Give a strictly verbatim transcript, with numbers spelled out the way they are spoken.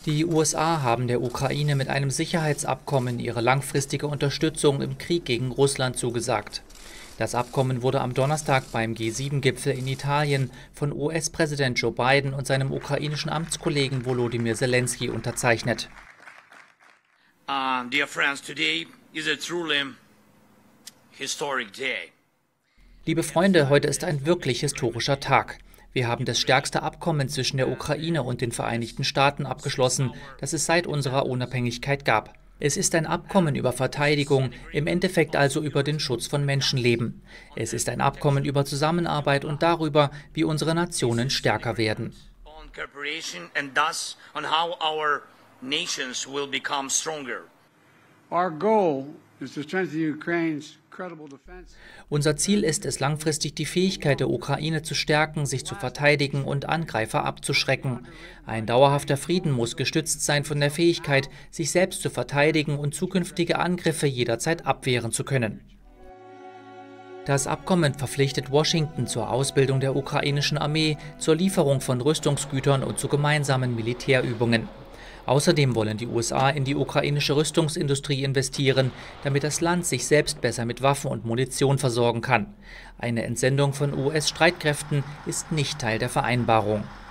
Die U S A haben der Ukraine mit einem Sicherheitsabkommen ihre langfristige Unterstützung im Krieg gegen Russland zugesagt. Das Abkommen wurde am Donnerstag beim G sieben Gipfel in Italien von U S-Präsident Joe Biden und seinem ukrainischen Amtskollegen Volodymyr Zelensky unterzeichnet. Uh, dear friends, today is a truly historic day. Liebe Freunde, heute ist ein wirklich historischer Tag. Wir haben das stärkste Abkommen zwischen der Ukraine und den Vereinigten Staaten abgeschlossen, das es seit unserer Unabhängigkeit gab. Es ist ein Abkommen über Verteidigung, im Endeffekt also über den Schutz von Menschenleben. Es ist ein Abkommen über Zusammenarbeit und darüber, wie unsere Nationen stärker werden. Our goal is to strengthen Ukraine's credible defense. Unser Ziel ist es, langfristig die Fähigkeit der Ukraine zu stärken, sich zu verteidigen und Angreifer abzuschrecken. Ein dauerhafter Frieden muss gestützt sein von der Fähigkeit, sich selbst zu verteidigen und zukünftige Angriffe jederzeit abwehren zu können. Das Abkommen verpflichtet Washington zur Ausbildung der ukrainischen Armee, zur Lieferung von Rüstungsgütern und zu gemeinsamen Militärübungen. Außerdem wollen die U S A in die ukrainische Rüstungsindustrie investieren, damit das Land sich selbst besser mit Waffen und Munition versorgen kann. Eine Entsendung von U S-Streitkräften ist nicht Teil der Vereinbarung.